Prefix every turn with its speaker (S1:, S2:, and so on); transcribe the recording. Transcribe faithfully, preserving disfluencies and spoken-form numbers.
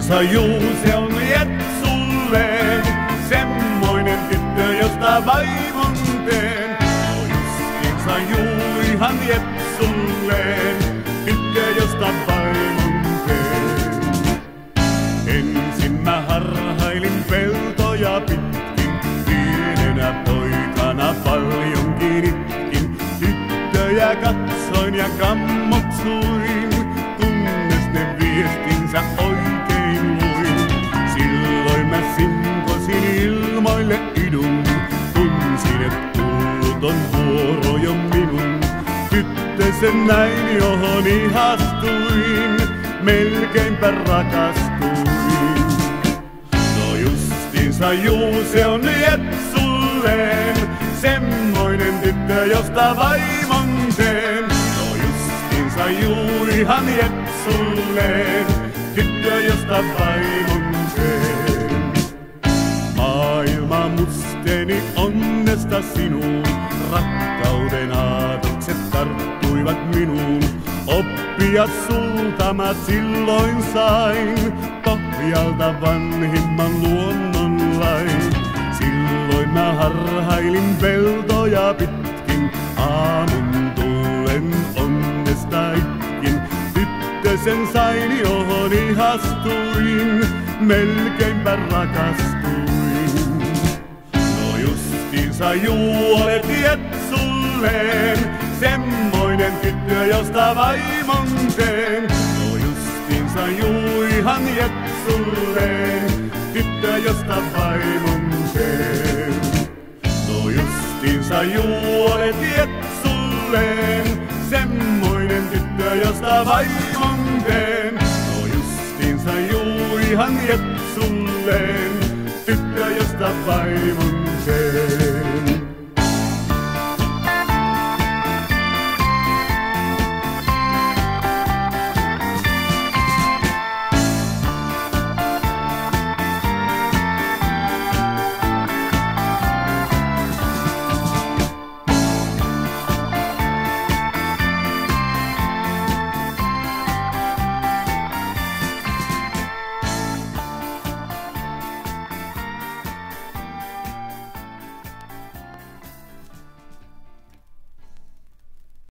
S1: Justiinsa juu, se on Jetsulleen, semmoinen tyttö, josta vaimon teen. No justiinsa juu, ihan Jetsulleen, tyttö, josta vaimon teen. Ensin mä harhailin peltoja pitkin, pienenä poikana paljonkin itkin. Tyttöjä katsoin ja kammoksuin, kunnes ne viestinsä oikein luin. Silloin mä sinkosin ilmoille idun, kun sinne tullut on vuoro jo minun. Tyttö sen näin, johon ihastuin, melkeinpä rakastuin. No justiinsa juu, se on Jetsulleen, semmoinen tyttö, josta vaimon teen. No justiinsa juu, ihan Jetsulleen, tyttö, josta vaimon teen. Maailma musteni onnesta sinuun, rakkauden aatokset tarttuivat minuun. Oppia sulta mä silloin sain, pohjalta vanhimman luonnonlain. Silloin mä harhailin peltoja pitkin, aamun tullen onnesta itkin. Tyttö sen sain, johon ihastuin, melkeinpä rakastuin. No justiinsa juu, olet Jetsulleen, semmoinen tyttö, josta vaimon teen. No justiinsa juu, ihan Jetsulleen, tyttö, josta vaimon teen. No justiinsa juu, olet Jetsulleen, semmoinen tyttö, josta vaimon teen. No justiinsa juu, ihan Jetsulleen, tyttö, josta vaimon